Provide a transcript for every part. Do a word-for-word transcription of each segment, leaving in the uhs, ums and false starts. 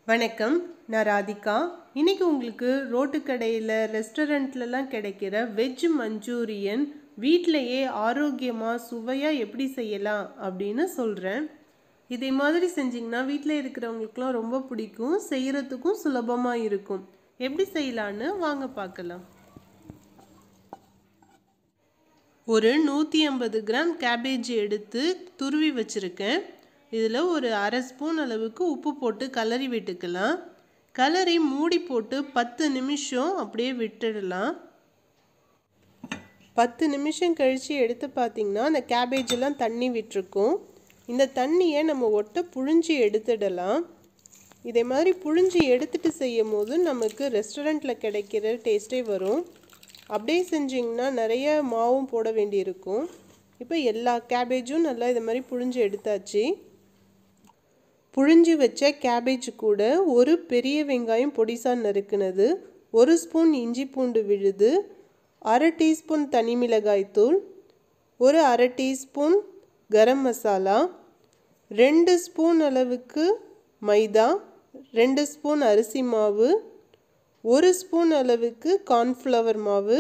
வணக்கம், நான் ராதிகா. இன்றைக்கி உங்களுக்கு ரோட்டு கடையில் ரெஸ்டாரண்ட்லலாம் கிடைக்கிற வெஜ் மஞ்சூரியன் வீட்டிலையே ஆரோக்கியமாக சுவையாக எப்படி செய்யலாம் அப்படின்னு சொல்கிறேன். இதே மாதிரி செஞ்சிங்கன்னா வீட்டில் இருக்கிறவங்களுக்குலாம் ரொம்ப பிடிக்கும், செய்கிறதுக்கும் சுலபமாக இருக்கும். எப்படி செய்யலான்னு வாங்க பார்க்கலாம். ஒரு நூற்றி ஐம்பது கிராம் கேபேஜ் எடுத்து துருவி வச்சுருக்கேன். இதில் ஒரு அரை ஸ்பூன் அளவுக்கு உப்பு போட்டு கலரி விட்டுக்கலாம். கலரி மூடி போட்டு பத்து நிமிஷம் அப்படியே விட்டுடலாம். பத்து நிமிஷம் கழித்து எடுத்து பார்த்திங்கன்னா அந்த கேபேஜெல்லாம் தண்ணி விட்டுருக்கும். இந்த தண்ணியை நம்ம ஒட்ட புழிஞ்சி எடுத்துடலாம். இதே மாதிரி புழிஞ்சி எடுத்துகிட்டு செய்யும் போது நமக்கு ரெஸ்டாரண்ட்டில் கிடைக்கிற டேஸ்ட்டே வரும். அப்படியே செஞ்சிங்கன்னா நிறைய மாவும் போட வேண்டியிருக்கும். இப்போ எல்லா கேபேஜும் நல்லா இது மாதிரி புழிஞ்சி எடுத்தாச்சு. புழிஞ்சி வச்ச கேபேஜ் கூட ஒரு பெரிய வெங்காயம் பொடிசாக நறுக்குனது, ஒரு ஸ்பூன் இஞ்சி பூண்டு விழுது, அரை டீஸ்பூன் தனி மிளகாய் தூள், ஒரு அரை டீஸ்பூன் கரம் மசாலா, ரெண்டு ஸ்பூன் அளவுக்கு மைதா, ரெண்டு ஸ்பூன் அரிசி மாவு, ஒரு ஸ்பூன் அளவுக்கு கார்ன்ஃப்ளவர் மாவு,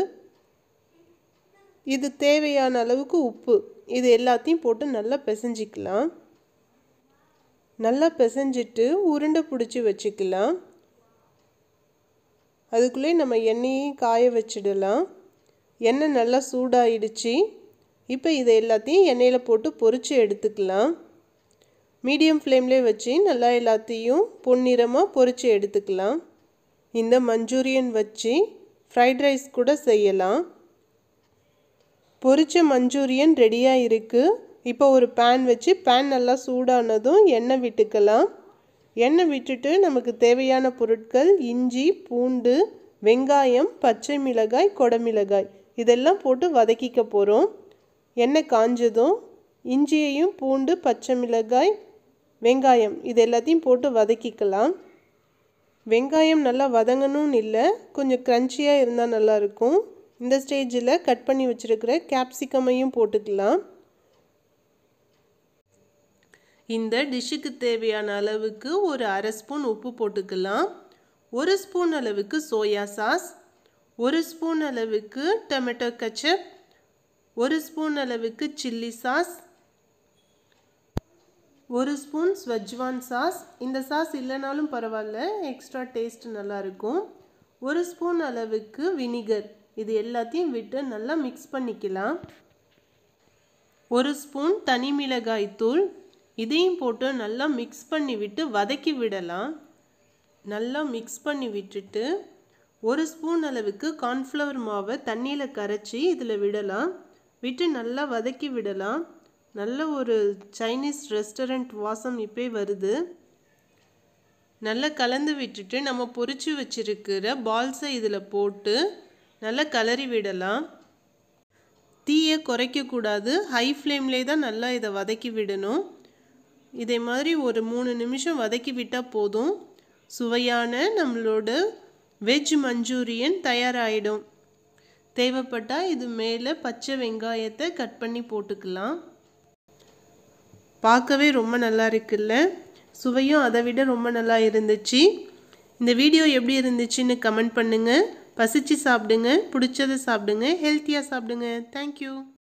இது தேவையான அளவுக்கு உப்பு, இது எல்லாத்தையும் போட்டு நல்லா பிசைஞ்சிக்கலாம். நல்லா பிசைஞ்சிட்டு உருண்டை பிடிச்சி வச்சுக்கலாம். அதுக்குள்ளே நம்ம எண்ணெயையும் காய வச்சிடலாம். எண்ணெய் நல்லா சூடாயிடுச்சு. இப்போ இதை எல்லாத்தையும் எண்ணெயில் போட்டு பொரித்து எடுத்துக்கலாம். மீடியம் ஃப்ளேம்லேயே வச்சு நல்லா எல்லாத்தையும் பொன்னிறமாக பொரித்து எடுத்துக்கலாம். இந்த மஞ்சூரியன் வச்சு ஃப்ரைட் ரைஸ் கூட செய்யலாம். பொரிச்ச மஞ்சூரியன் ரெடியாக இருக்குது. இப்போ ஒரு பேன் வச்சு பேன் நல்லா சூடானதும் எண்ணெய் விட்டுக்கலாம். எண்ணெய் விட்டுட்டு நமக்கு தேவையான பொருட்கள் இஞ்சி, பூண்டு, வெங்காயம், பச்சை மிளகாய், கொடமிளகாய் இதெல்லாம் போட்டு வதக்கிக்க போகிறோம். எண்ணெய் காஞ்சதும் இஞ்சியையும் பூண்டு, பச்சை மிளகாய், வெங்காயம் இது எல்லாத்தையும் போட்டு வதக்கிக்கலாம். வெங்காயம் நல்லா வதங்கணும்னு இல்லை, கொஞ்சம் க்ரன்ச்சியாக இருந்தால் நல்லாயிருக்கும். இந்த ஸ்டேஜில் கட் பண்ணி வச்சுருக்கிற கேப்சிகமையும் போட்டுக்கலாம். இந்த டிஷ்ஷுக்கு தேவையான அளவுக்கு ஒரு அரை ஸ்பூன் உப்பு போட்டுக்கலாம். ஒரு ஸ்பூன் அளவுக்கு சோயா சாஸ், ஒரு ஸ்பூன் அளவுக்கு டொமேட்டோ கெச்சப், ஒரு ஸ்பூன் அளவுக்கு சில்லி சாஸ், ஒரு ஸ்பூன் ஸ்வெஜ்வான் சாஸ். இந்த சாஸ் இல்லைனாலும் பரவாயில்ல, எக்ஸ்ட்ரா டேஸ்ட் நல்லாயிருக்கும். ஒரு ஸ்பூன் அளவுக்கு வினிகர், இது எல்லாத்தையும் விட்டு நல்லா மிக்ஸ் பண்ணிக்கலாம். ஒரு ஸ்பூன் தனி மிளகாய் தூள், இதையும் போட்டு நல்லா மிக்ஸ் பண்ணி விட்டு வதக்கி விடலாம். நல்லா மிக்ஸ் பண்ணி விட்டுட்டு ஒரு ஸ்பூன் அளவுக்கு கார்ன்ஃப்ளவர் மாவை தண்ணியில் கரைச்சி இதில் விடலாம். விட்டு நல்லா வதக்கி விடலாம். நல்ல ஒரு சைனீஸ் ரெஸ்டாரண்ட் வாசம் இப்போ வருது. நல்லா கலந்து விட்டுட்டு நம்ம பொரிச்சு வச்சிருக்கிற பால்ஸை இதில் போட்டு நல்லா கலரி விடலாம். தீயை குறைக்கக்கூடாது, ஹை ஃப்ளேம்லேயே தான் நல்லா இதை வதக்கி விடணும். இதே மாதிரி ஒரு மூணு நிமிஷம் வதக்கி விட்டால் போதும். சுவையான நம்மளோட வெஜ் மஞ்சூரியன் தயாராகிடும். தேவைப்பட்டால் இது மேலே பச்சை வெங்காயத்தை கட் பண்ணி போட்டுக்கலாம். பார்க்கவே ரொம்ப நல்லா இருக்குல்ல, சுவையும் அதை விட ரொம்ப நல்லா இருந்துச்சு. இந்த வீடியோ எப்படி இருந்துச்சுன்னு கமெண்ட் பண்ணுங்கள். பசிச்சு சாப்பிடுங்க, பிடிச்சதை சாப்பிடுங்க, ஹெல்த்தியாக சாப்பிடுங்க. தேங்க்யூ.